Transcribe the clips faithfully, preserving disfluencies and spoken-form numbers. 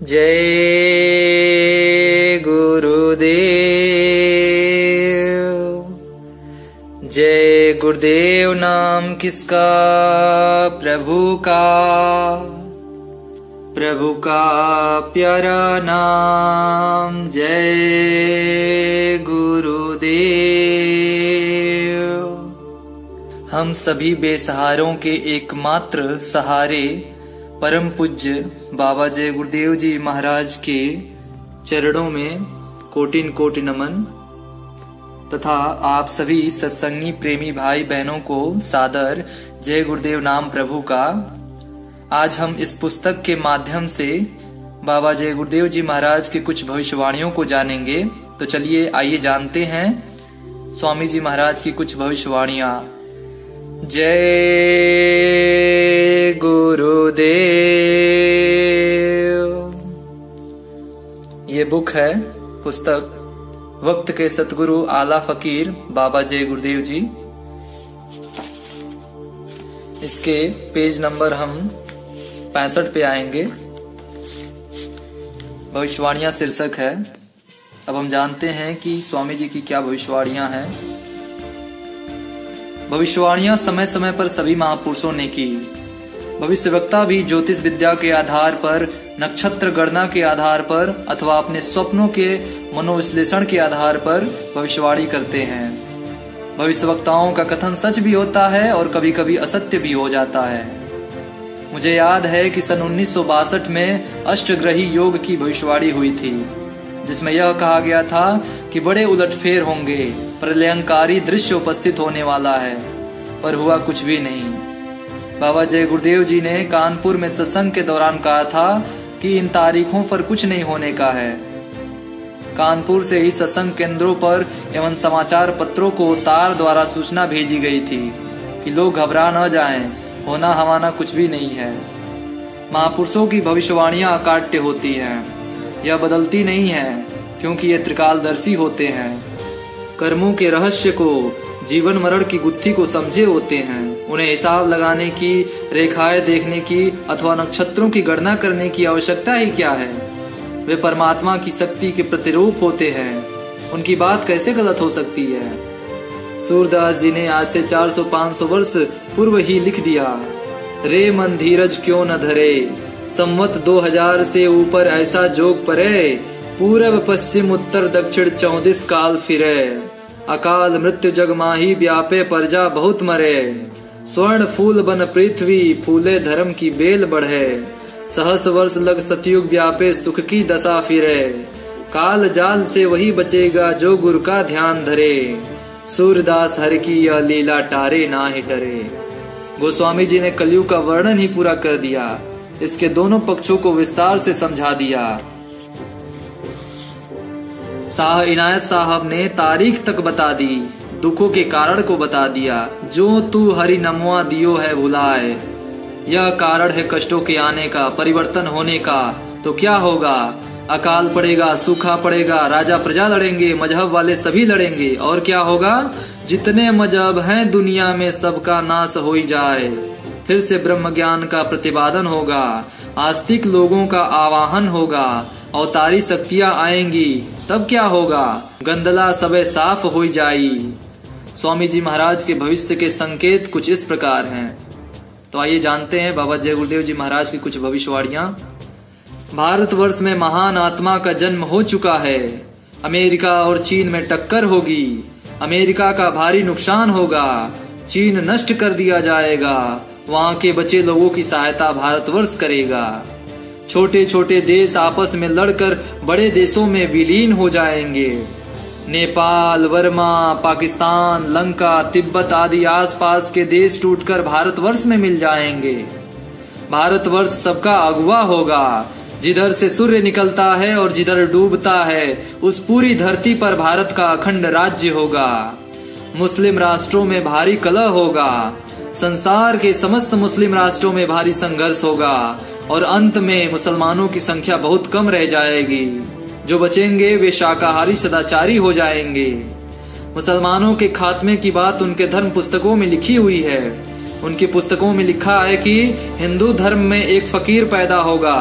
जय गुरुदेव। जय गुरुदेव नाम किसका? प्रभु का। प्रभु का प्यारा नाम। जय गुरुदेव। हम सभी बेसहारों के एकमात्र सहारे परम पूज्य बाबा जय गुरुदेव जी महाराज के चरणों में कोटिन कोटि नमन तथा आप सभी सत्संगी प्रेमी भाई बहनों को सादर जय गुरुदेव नाम प्रभु का। आज हम इस पुस्तक के माध्यम से बाबा जय गुरुदेव जी महाराज के कुछ भविष्यवाणियों को जानेंगे। तो चलिए आइए जानते हैं स्वामी जी महाराज की कुछ भविष्यवाणियां। जय गुरुदेव। ये बुक है, पुस्तक वक्त के सतगुरु आला फकीर बाबा जय गुरुदेव जी। इसके पेज नंबर हम पैंसठ पे आएंगे। भविष्यवाणियां शीर्षक है। अब हम जानते हैं कि स्वामी जी की क्या भविष्यवाणियां हैं। भविष्यवाणियां समय समय पर सभी महापुरुषों ने की। भविष्यवक्ता भी ज्योतिष विद्या के आधार पर, नक्षत्र गणना के आधार पर अथवा अपने स्वप्नों के मनोविश्लेषण के आधार पर भविष्यवाणी करते हैं। भविष्यवक्ताओं का कथन सच भी होता है और कभी कभी असत्य भी हो जाता है। मुझे याद है कि सन उन्नीस सौ बासठ में अष्टग्रही योग की भविष्यवाणी हुई थी, जिसमें यह कहा गया था कि बड़े उलटफेर होंगे, प्रलयंकारी दृश्य उपस्थित होने वाला है, पर हुआ कुछ भी नहीं। बाबा जय गुरुदेव जी ने कानपुर में सत्संग के दौरान कहा था कि इन तारीखों पर कुछ नहीं होने का है। कानपुर से ही सत्संग केंद्रों पर एवं समाचार पत्रों को तार द्वारा सूचना भेजी गई थी कि लोग घबरा न जाएं, होना हमाना कुछ भी नहीं है। महापुरुषों की भविष्यवाणियां अकाट्य होती हैं, यह बदलती नहीं है, क्योंकि ये त्रिकालदर्शी होते हैं। कर्मों के रहस्य को, जीवन मरण की गुत्थी को समझे होते हैं। उन्हें हिसाब लगाने की, रेखाएं देखने की अथवा नक्षत्रों की गणना करने की आवश्यकता ही क्या है। वे परमात्मा की शक्ति के प्रतिरूप होते हैं, उनकी बात कैसे गलत हो सकती है। सूरदास जी ने आज से चार सौ पाँच सौ वर्ष पूर्व ही लिख दिया, रे मन धीरज क्यों न धरे, संवत दो हजार से ऊपर ऐसा जोग परे, पूरब पश्चिम उत्तर दक्षिण चौदिस काल फिरे, अकाल मृत्यु जग माही व्यापे प्रजा बहुत मरे, स्वर्ण फूल बन पृथ्वी फूले धर्म की बेल बढ़े, सहस वर्ष लग सतयुग व्यापे सुख की दशा फिरे, काल जाल से वही बचेगा जो गुरु का ध्यान धरे, सूरदास हर की यह लीला टारे ना ही टरे। गोस्वामी जी ने कलयुग का वर्णन ही पूरा कर दिया, इसके दोनों पक्षों को विस्तार से समझा दिया। शाह इनायत साहब ने तारीख तक बता दी, दुखों के कारण को बता दिया, जो तू हरि नमवा दियो है भुलाए, यह कारण है कष्टों के आने का, परिवर्तन होने का। तो क्या होगा? अकाल पड़ेगा, सूखा पड़ेगा, राजा प्रजा लड़ेंगे, मजहब वाले सभी लड़ेंगे, और क्या होगा? जितने मजहब हैं दुनिया में सबका नाश हो ही जाए, फिर से ब्रह्म ज्ञान का प्रतिपादन होगा, आस्तिक लोगों का आवाहन होगा, अवतारी शक्तियां आएंगी, तब क्या होगा? गंदला सबे साफ हो जाई। स्वामी जी महाराज के भविष्य के संकेत कुछ इस प्रकार हैं। तो आइए जानते हैं बाबा जय गुरुदेव जी महाराज की कुछ भविष्यवाणियां। भारतवर्ष में महान आत्मा का जन्म हो चुका है। अमेरिका और चीन में टक्कर होगी। अमेरिका का भारी नुकसान होगा, चीन नष्ट कर दिया जाएगा, वहां के बचे लोगों की सहायता भारतवर्ष करेगा। छोटे छोटे देश आपस में लड़कर बड़े देशों में विलीन हो जाएंगे। नेपाल, वर्मा, पाकिस्तान, लंका, तिब्बत आदि आसपास के देश टूटकर भारतवर्ष में मिल जाएंगे। भारतवर्ष सबका अगुवा होगा। जिधर से सूर्य निकलता है और जिधर डूबता है, उस पूरी धरती पर भारत का अखंड राज्य होगा। मुस्लिम राष्ट्रों में भारी कलह होगा। संसार के समस्त मुस्लिम राष्ट्रों में भारी संघर्ष होगा और अंत में मुसलमानों की संख्या बहुत कम रह जाएगी। जो बचेंगे वे शाकाहारी सदाचारी हो जाएंगे। मुसलमानों के खात्मे की बात उनके धर्म पुस्तकों में लिखी हुई है। उनकी पुस्तकों में लिखा है कि हिंदू धर्म में एक फकीर पैदा होगा,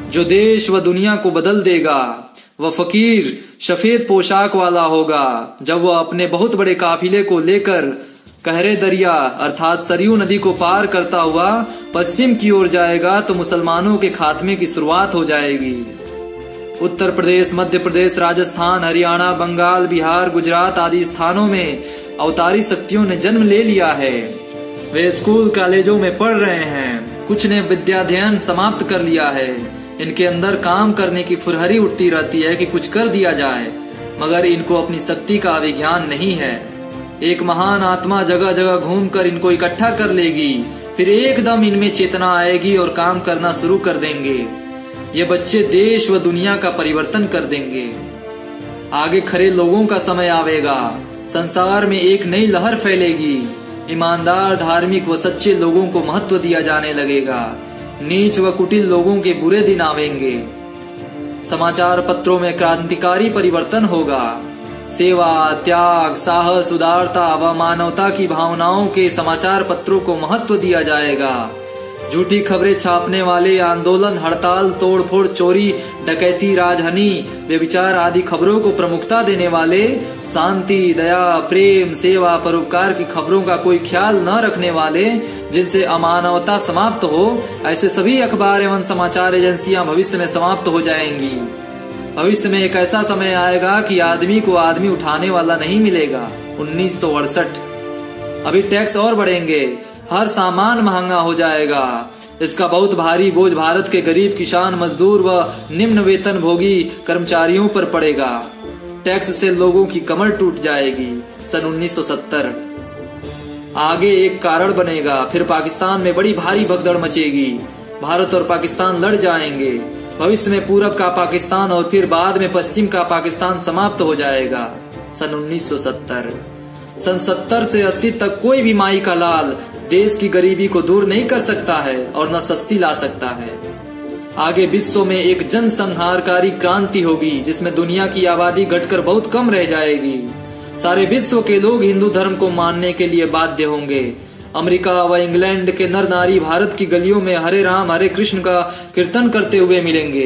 जो देश व दुनिया को बदल देगा। वह फकीर सफेद पोशाक वाला होगा। जब वह अपने बहुत बड़े काफिले को लेकर कहरे दरिया अर्थात सरयू नदी को पार करता हुआ पश्चिम की ओर जाएगा तो मुसलमानों के खात्मे की शुरुआत हो जाएगी। उत्तर प्रदेश, मध्य प्रदेश, राजस्थान, हरियाणा, बंगाल, बिहार, गुजरात आदि स्थानों में अवतारी शक्तियों ने जन्म ले लिया है। वे स्कूल कॉलेजों में पढ़ रहे हैं। कुछ ने विद्याध्ययन समाप्त कर लिया है। इनके अंदर काम करने की फुरहरी उठती रहती है कि कुछ कर दिया जाए, मगर इनको अपनी शक्ति का विज्ञान नहीं है। एक महान आत्मा जगह जगह घूमकर इनको इकट्ठा कर लेगी, फिर एकदम इनमें चेतना आएगी और काम करना शुरू कर देंगे। ये बच्चे देश व दुनिया का परिवर्तन कर देंगे। आगे खरे लोगों का समय आवेगा। संसार में एक नई लहर फैलेगी। ईमानदार, धार्मिक व सच्चे लोगों को महत्व दिया जाने लगेगा। नीच व कुटिल लोगों के बुरे दिन आवेंगे। समाचार पत्रों में क्रांतिकारी परिवर्तन होगा। सेवा, त्याग, साहस, उदारता व मानवता की भावनाओं के समाचार पत्रों को महत्व दिया जाएगा। झूठी खबरें छापने वाले, आंदोलन, हड़ताल, तोड़फोड़, चोरी, डकैती, राजहानि, व्यभिचार आदि खबरों को प्रमुखता देने वाले, शांति, दया, प्रेम, सेवा, परोपकार की खबरों का कोई ख्याल न रखने वाले, जिनसे अमानवता समाप्त हो, ऐसे सभी अखबार एवं समाचार एजेंसियां भविष्य में समाप्त हो जाएंगी। भविष्य में एक ऐसा समय आएगा कि आदमी को आदमी उठाने वाला नहीं मिलेगा। उन्नीस सौ अड़सठ। अभी टैक्स और बढ़ेंगे। हर सामान महंगा हो जाएगा। इसका बहुत भारी बोझ भारत के गरीब किसान, मजदूर व निम्न वेतन भोगी कर्मचारियों पर पड़ेगा। टैक्स से लोगों की कमर टूट जाएगी। सन उन्नीस सौ सत्तर। आगे एक कारण बनेगा। फिर पाकिस्तान में बड़ी भारी भगदड़ मचेगी। भारत और पाकिस्तान लड़ जाएंगे। भविष्य में पूरब का पाकिस्तान और फिर बाद में पश्चिम का पाकिस्तान समाप्त हो जाएगा। सन उन्नीस सौ सत्तर। सन सत्तर से अस्सी तक कोई भी माई का लाल देश की गरीबी को दूर नहीं कर सकता है और न सस्ती ला सकता है। आगे विश्व में एक जनसंहारकारी क्रांति होगी जिसमें दुनिया की आबादी घटकर बहुत कम रह जाएगी। सारे विश्व के लोग हिंदू धर्म को मानने के लिए बाध्य होंगे। अमेरिका व इंग्लैंड के नर नारी भारत की गलियों में हरे राम हरे कृष्ण का कीर्तन करते हुए मिलेंगे।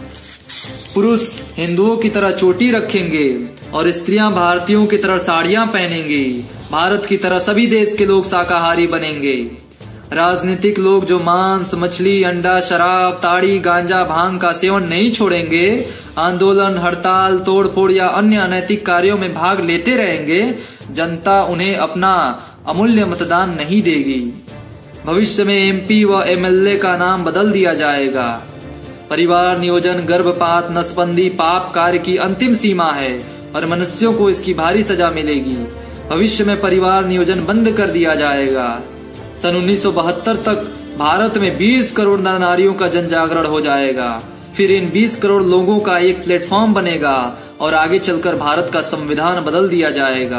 पुरुष हिंदुओं की तरह चोटी रखेंगे और स्त्रियां भारतीयों की तरह साड़ियां पहनेंगी। भारत की तरह सभी देश के लोग शाकाहारी बनेंगे। राजनीतिक लोग जो मांस, मछली, अंडा, शराब, ताड़ी, गांजा, भांग का सेवन नहीं छोड़ेंगे, आंदोलन, हड़ताल, तोड़फोड़ या अन्य अनैतिक कार्यों में भाग लेते रहेंगे, जनता उन्हें अपना अमूल्य मतदान नहीं देगी। भविष्य में एमपी व एमएलए का नाम बदल दिया जाएगा। परिवार नियोजन, गर्भपात, नसबंदी पाप कार्य की अंतिम सीमा है और मनुष्यों को इसकी भारी सजा मिलेगी। भविष्य में परिवार नियोजन बंद कर दिया जाएगा। सन उन्नीस सौ बहत्तर तक भारत में बीस करोड़ नर नारियों का जन जागरण हो जाएगा। फिर इन बीस करोड़ लोगों का एक प्लेटफॉर्म बनेगा और आगे चलकर भारत का संविधान बदल दिया जाएगा।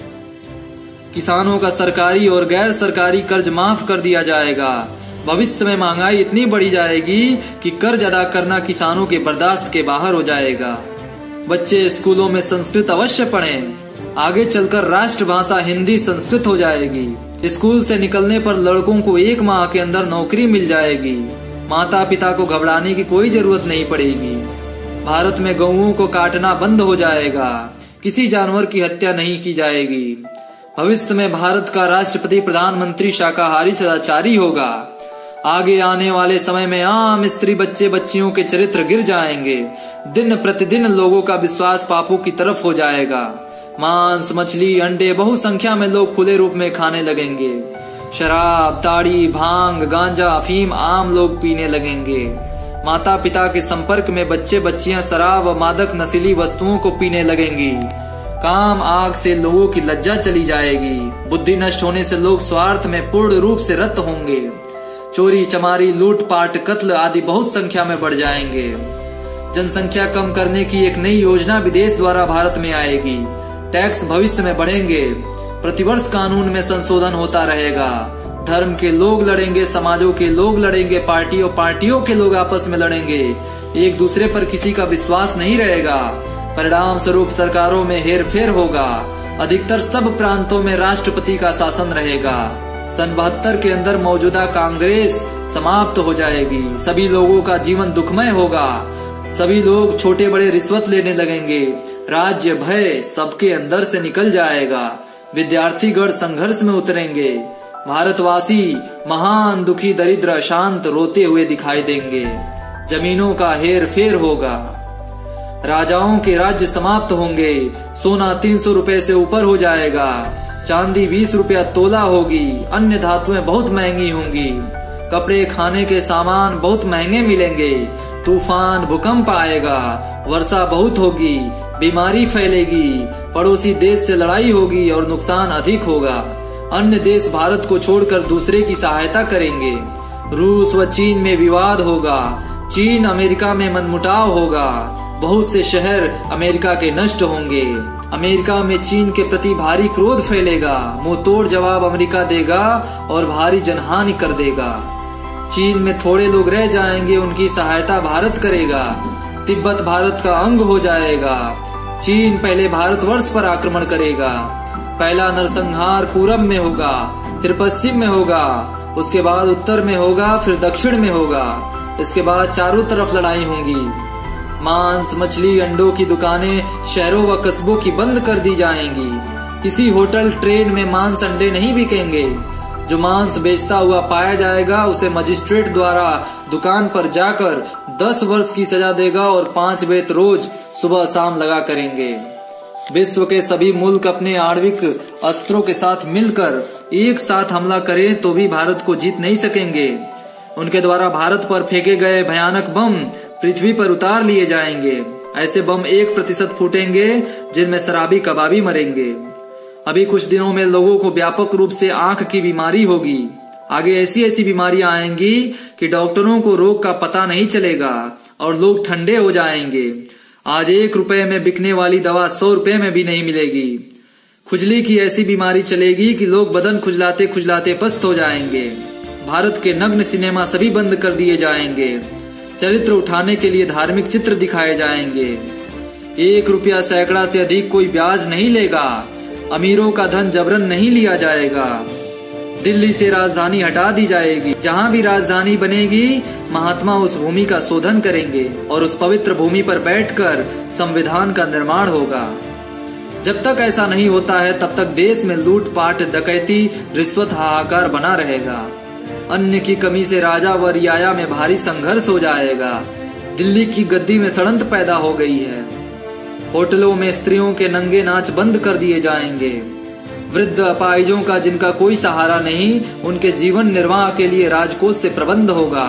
किसानों का सरकारी और गैर सरकारी कर्ज माफ कर दिया जाएगा। भविष्य में महंगाई इतनी बढ़ी जाएगी कि कर्ज अदा करना किसानों के बर्दाश्त के बाहर हो जाएगा। बच्चे स्कूलों में संस्कृत अवश्य पढ़ें। आगे चलकर राष्ट्रभाषा हिंदी संस्कृत हो जाएगी। स्कूल से निकलने पर लड़कों को एक माह के अंदर नौकरी मिल जाएगी। माता पिता को घबराने की कोई जरूरत नहीं पड़ेगी। भारत में गौओं को काटना बंद हो जाएगा। किसी जानवर की हत्या नहीं की जाएगी। भविष्य में भारत का राष्ट्रपति प्रधानमंत्री शाकाहारी सदाचारी होगा। आगे आने वाले समय में आम स्त्री बच्चे बच्चियों के चरित्र गिर जाएंगे। दिन प्रतिदिन लोगों का विश्वास पापों की तरफ हो जाएगा। मांस, मछली, अंडे बहुसंख्या में लोग खुले रूप में खाने लगेंगे। शराब, ताड़ी, भांग, गांजा, अफीम आम लोग पीने लगेंगे। माता पिता के संपर्क में बच्चे बच्चियां शराब व मादक नशीली वस्तुओं को पीने लगेंगी। काम आग से लोगों की लज्जा चली जाएगी। बुद्धि नष्ट होने से लोग स्वार्थ में पूर्ण रूप से रत होंगे। चोरी चमारी, लूटपाट, कत्ल आदि बहुत संख्या में बढ़ जाएंगे। जनसंख्या कम करने की एक नई योजना विदेश द्वारा भारत में आएगी। टैक्स भविष्य में बढ़ेंगे। प्रतिवर्ष कानून में संशोधन होता रहेगा। धर्म के लोग लड़ेंगे, समाजों के लोग लड़ेंगे, पार्टियों पार्टियों के लोग आपस में लड़ेंगे। एक दूसरे पर किसी का विश्वास नहीं रहेगा। परिणाम स्वरूप सरकारों में हेर फेर होगा। अधिकतर सब प्रांतों में राष्ट्रपति का शासन रहेगा। सन बहत्तर के अंदर मौजूदा कांग्रेस समाप्त हो जाएगी। सभी लोगों का जीवन दुखमय होगा। सभी लोग छोटे बड़े रिश्वत लेने लगेंगे। राज्य भय सबके अंदर से निकल जाएगा। विद्यार्थीगण संघर्ष में उतरेंगे। भारतवासी महान दुखी दरिद्र अशांत रोते हुए दिखाई देंगे। जमीनों का हेर फेर होगा। राजाओं के राज्य समाप्त होंगे। सोना तीन सौ रुपए से ऊपर हो जाएगा। चांदी बीस रुपया तोला होगी। अन्य धातुएं बहुत महंगी होंगी। कपड़े खाने के सामान बहुत महंगे मिलेंगे। तूफान भूकंप आएगा। वर्षा बहुत होगी। बीमारी फैलेगी। पड़ोसी देश से लड़ाई होगी और नुकसान अधिक होगा। अन्य देश भारत को छोड़कर दूसरे की सहायता करेंगे। रूस व चीन में विवाद होगा। चीन अमेरिका में मनमुटाव होगा। बहुत से शहर अमेरिका के नष्ट होंगे। अमेरिका में चीन के प्रति भारी क्रोध फैलेगा। मुंह तोड़ जवाब अमेरिका देगा और भारी जनहानि कर देगा। चीन में थोड़े लोग रह जाएंगे, उनकी सहायता भारत करेगा। तिब्बत भारत का अंग हो जाएगा। चीन पहले भारतवर्ष पर आक्रमण करेगा। पहला नरसंहार पूरब में होगा, फिर पश्चिम में होगा, उसके बाद उत्तर में होगा, फिर दक्षिण में होगा। इसके बाद चारों तरफ लड़ाई होंगी। मांस मछली अंडों की दुकानें शहरों व कस्बों की बंद कर दी जाएंगी। किसी होटल ट्रेन में मांस अंडे नहीं बिकेंगे। जो मांस बेचता हुआ पाया जाएगा उसे मजिस्ट्रेट द्वारा दुकान पर जाकर दस वर्ष की सजा देगा और पांच बेत रोज सुबह शाम लगा करेंगे। विश्व के सभी मुल्क अपने आणविक अस्त्रों के साथ मिलकर एक साथ हमला करें तो भी भारत को जीत नहीं सकेंगे। उनके द्वारा भारत पर फेंके गए भयानक बम पृथ्वी पर उतार लिए जाएंगे। ऐसे बम एक प्रतिशत फूटेंगे जिनमें शराबी कबाबी मरेंगे। अभी कुछ दिनों में लोगों को व्यापक रूप से आंख की बीमारी होगी। आगे ऐसी ऐसी बीमारियां आएंगी कि डॉक्टरों को रोग का पता नहीं चलेगा और लोग ठंडे हो जाएंगे। आज एक रुपए में बिकने वाली दवा सौ रुपए में भी नहीं मिलेगी। खुजली की ऐसी बीमारी चलेगी कि लोग बदन खुजलाते खुजलाते पस्त हो जाएंगे। भारत के नग्न सिनेमा सभी बंद कर दिए जाएंगे। चरित्र उठाने के लिए धार्मिक चित्र दिखाए जाएंगे। एक रुपया सैकड़ा से अधिक कोई ब्याज नहीं लेगा। अमीरों का धन जबरन नहीं लिया जाएगा। दिल्ली से राजधानी हटा दी जाएगी। जहां भी राजधानी बनेगी महात्मा उस भूमि का शोधन करेंगे और उस पवित्र भूमि पर बैठकर संविधान का निर्माण होगा। जब तक ऐसा नहीं होता है तब तक देश में लूटपाट डकैती रिश्वत हाहाकार बना रहेगा। अन्न की कमी से राजा व रियाया में भारी संघर्ष हो जाएगा। दिल्ली की गद्दी में सड़ंत पैदा हो गई है। होटलों में स्त्रियों के नंगे नाच बंद कर दिए जाएंगे। वृद्ध अपाहिजों का जिनका कोई सहारा नहीं, उनके जीवन निर्वाह के लिए राजकोष से प्रबंध होगा।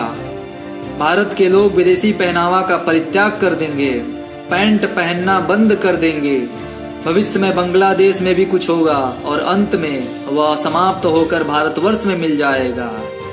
भारत के लोग विदेशी पहनावा का परित्याग कर देंगे। पैंट पहनना बंद कर देंगे। भविष्य में बांग्लादेश में भी कुछ होगा और अंत में वह समाप्त होकर भारतवर्ष में मिल जाएगा।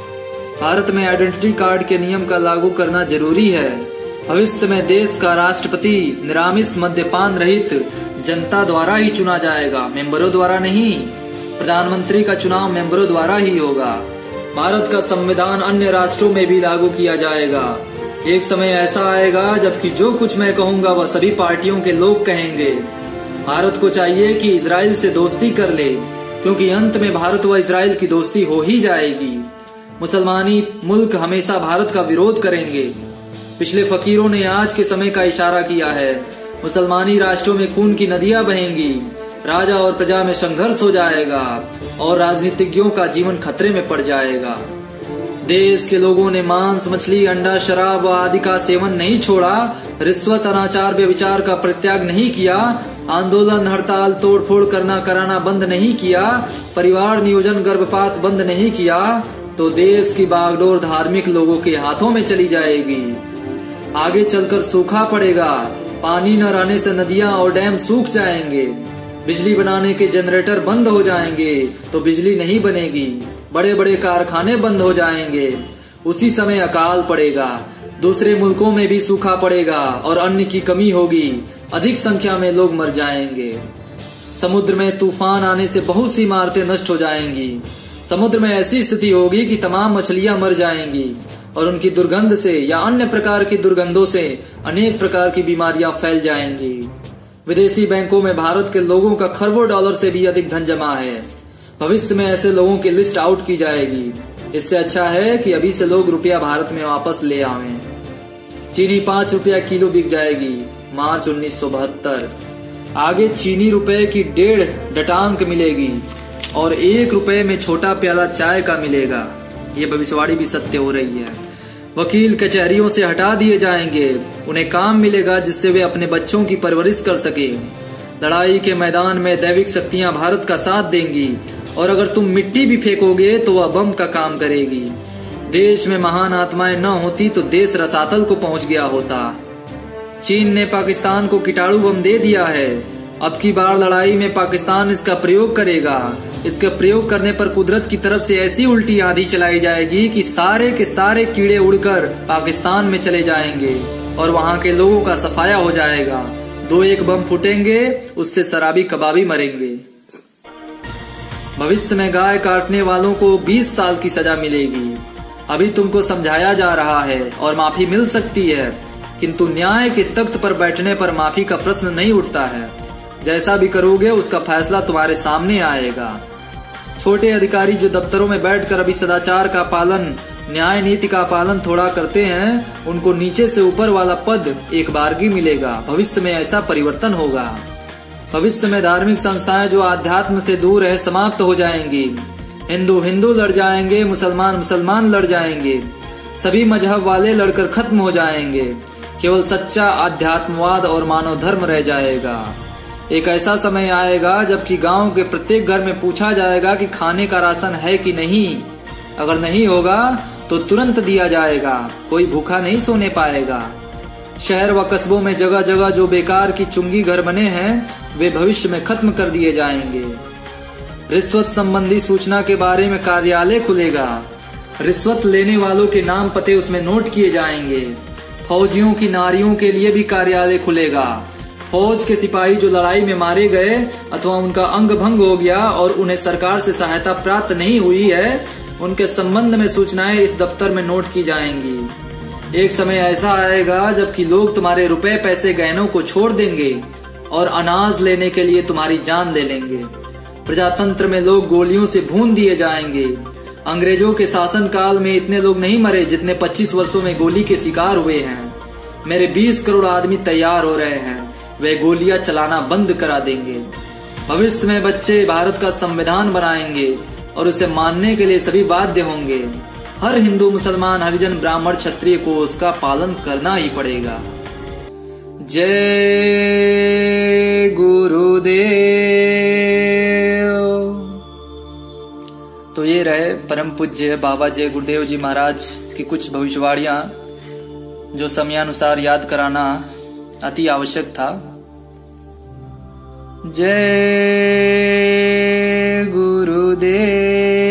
भारत में आइडेंटिटी कार्ड के नियम का लागू करना जरूरी है। भविष्य में देश का राष्ट्रपति निरामिष मद्यपान रहित जनता द्वारा ही चुना जाएगा, मेंबरों द्वारा नहीं। प्रधानमंत्री का चुनाव मेंबरों द्वारा ही होगा। भारत का संविधान अन्य राष्ट्रों में भी लागू किया जाएगा। एक समय ऐसा आएगा जबकि जो कुछ मैं कहूंगा वह सभी पार्टियों के लोग कहेंगे। भारत को चाहिए कि इजराइल से दोस्ती कर ले, क्योंकि अंत में भारत व इजराइल की दोस्ती हो ही जाएगी। मुसलमानी मुल्क हमेशा भारत का विरोध करेंगे। पिछले फकीरों ने आज के समय का इशारा किया है। मुसलमानी राष्ट्रों में खून की नदियां बहेंगी। राजा और प्रजा में संघर्ष हो जाएगा और राजनीतिज्ञों का जीवन खतरे में पड़ जाएगा। देश के लोगों ने मांस मछली अंडा शराब आदि का सेवन नहीं छोड़ा। रिश्वत अनाचार व्यभिचार का परित्याग नहीं किया। आंदोलन हड़ताल तोड़फोड़ करना कराना बंद नहीं किया। परिवार नियोजन गर्भपात बंद नहीं किया तो देश की बागडोर धार्मिक लोगों के हाथों में चली जाएगी। आगे चलकर सूखा पड़ेगा। पानी न रहने से नदियां और डैम सूख जाएंगे। बिजली बनाने के जनरेटर बंद हो जाएंगे तो बिजली नहीं बनेगी। बड़े बड़े कारखाने बंद हो जाएंगे। उसी समय अकाल पड़ेगा। दूसरे मुल्कों में भी सूखा पड़ेगा और अन्न की कमी होगी। अधिक संख्या में लोग मर जाएंगे। समुद्र में तूफान आने से बहुत सी इमारतें नष्ट हो जाएंगी। समुद्र में ऐसी स्थिति होगी कि तमाम मछलियां मर जाएंगी और उनकी दुर्गंध से या अन्य प्रकार की दुर्गंधों से अनेक प्रकार की बीमारियां फैल जाएंगी। विदेशी बैंकों में भारत के लोगों का खरबों डॉलर से भी अधिक धन जमा है। भविष्य में ऐसे लोगों की लिस्ट आउट की जाएगी। इससे अच्छा है कि अभी से लोग रुपया भारत में वापस ले आवें। चीनी पांच रुपया किलो बिक जाएगी, मार्च उन्नीस सौ बहत्तर। आगे चीनी रुपए की डेढ़ डटांक मिलेगी और एक रुपए में छोटा प्याला चाय का मिलेगा। ये भविष्यवाणी भी सत्य हो रही है। वकील कचहरियों से हटा दिए जाएंगे, उन्हें काम मिलेगा जिससे वे अपने बच्चों की परवरिश कर सके। लड़ाई के मैदान में दैविक शक्तियां भारत का साथ देंगी और अगर तुम मिट्टी भी फेंकोगे तो वह बम का काम करेगी। देश में महान आत्माएं न होती तो देश रसातल को पहुंच गया होता। चीन ने पाकिस्तान को कीटाणु बम दे दिया है। अब की बार लड़ाई में पाकिस्तान इसका प्रयोग करेगा। इसका प्रयोग करने पर कुदरत की तरफ से ऐसी उल्टी आंधी चलाई जाएगी कि सारे के सारे कीड़े उड़कर पाकिस्तान में चले जाएंगे और वहां के लोगों का सफाया हो जाएगा। दो एक बम फूटेंगे, उससे शराबी कबाबी मरेंगे। भविष्य में गाय काटने वालों को बीस साल की सजा मिलेगी। अभी तुमको समझाया जा रहा है और माफी मिल सकती है, किंतु न्याय के तख्त पर बैठने पर माफी का प्रश्न नहीं उठता है। जैसा भी करोगे उसका फैसला तुम्हारे सामने आएगा। छोटे अधिकारी जो दफ्तरों में बैठकर अभी सदाचार का पालन, न्याय नीति का पालन थोड़ा करते हैं, उनको नीचे से ऊपर वाला पद एक बारगी मिलेगा। भविष्य में ऐसा परिवर्तन होगा। भविष्य में धार्मिक संस्थाएं जो आध्यात्म से दूर है समाप्त हो जाएंगी। हिंदू हिंदू लड़ जाएंगे, मुसलमान मुसलमान लड़ जाएंगे, सभी मजहब वाले लड़कर खत्म हो जाएंगे। केवल सच्चा आध्यात्मवाद और मानव धर्म रह जाएगा। एक ऐसा समय आएगा जबकि गांव के प्रत्येक घर में पूछा जाएगा कि खाने का राशन है कि नहीं। अगर नहीं होगा तो तुरंत दिया जाएगा, कोई भूखा नहीं सोने पाएगा। शहर व कस्बों में जगह जगह जो बेकार की चुंगी घर बने हैं वे भविष्य में खत्म कर दिए जाएंगे। रिश्वत संबंधी सूचना के बारे में कार्यालय खुलेगा। रिश्वत लेने वालों के नाम पते उसमें नोट किए जाएंगे। फौजियों की नारियों के लिए भी कार्यालय खुलेगा। फौज के सिपाही जो लड़ाई में मारे गए अथवा उनका अंग भंग हो गया और उन्हें सरकार से सहायता प्राप्त नहीं हुई है, उनके संबंध में सूचनाएं इस दफ्तर में नोट की जाएंगी। एक समय ऐसा आएगा जबकि लोग तुम्हारे रुपए पैसे गहनों को छोड़ देंगे और अनाज लेने के लिए तुम्हारी जान ले लेंगे। प्रजातंत्र में लोग गोलियों से भून दिए जाएंगे। अंग्रेजों के शासन काल में इतने लोग नहीं मरे जितने पच्चीस वर्षों में गोली के शिकार हुए हैं। मेरे बीस करोड़ आदमी तैयार हो रहे हैं, वे गोलियां चलाना बंद करा देंगे। भविष्य में बच्चे भारत का संविधान बनाएंगे और उसे मानने के लिए सभी बाध्य होंगे। हर हिंदू मुसलमान हरिजन ब्राह्मण क्षत्रिय को उसका पालन करना ही पड़ेगा। जय गुरुदेव। तो ये रहे परम पूज्य बाबा जय गुरुदेव जी महाराज की कुछ भविष्यवाणियां जो समयानुसार याद कराना अति आवश्यक था। जय गुरुदेव।